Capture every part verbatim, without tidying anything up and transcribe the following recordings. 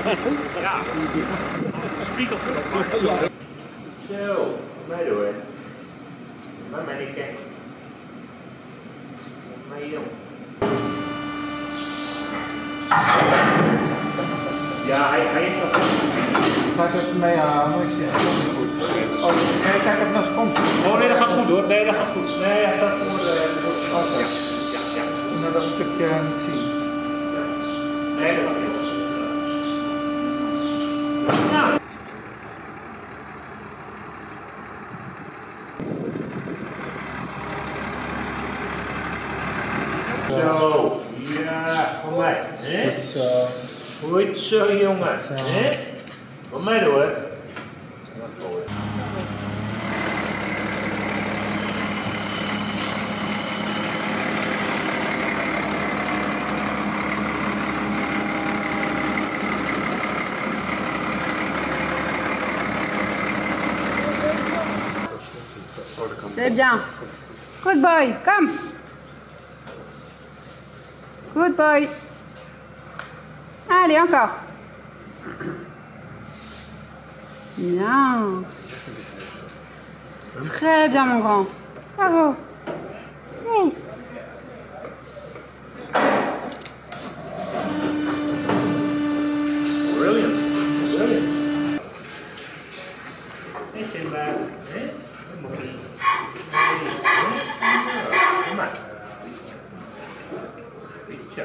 Ja. Spiegelt erop. Zo, mij door. Maar mij niet kijken. Maar jong. Ja, hij, hij is nog. Ga ik even mee halen, ik zie het niet goed. Oh, nee, kijk even naar sponsor. Oh nee, dat gaat goed hoor. Nee, dat gaat goed. Nee, hij staat voor de. Oké. Okay. Ja, ja, ja. Nou, dat stukje niet zien. Nee, dat gaat niet. Ja. Zo, ja, kom mij. Goed zo. Goed zo, jongen. Kom mij door. C'est bien. Good boy, come. Good boy. Allez, encore. Bien. Très bien, mon grand. Bravo. Hey. Brilliant. Brilliant. Hey, Simba. Hey, mooi. Kom maar. Beetje.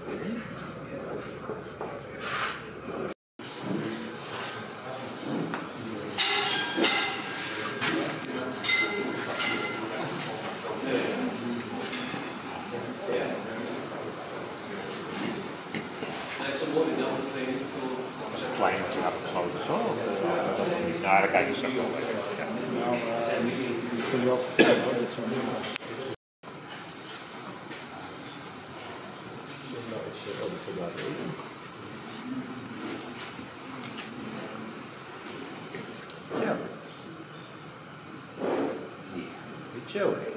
Klein knap gesloten zo. Ja, dan kijk je straks wel even. Kun je ook dit zo doen. Ja. Goed zo.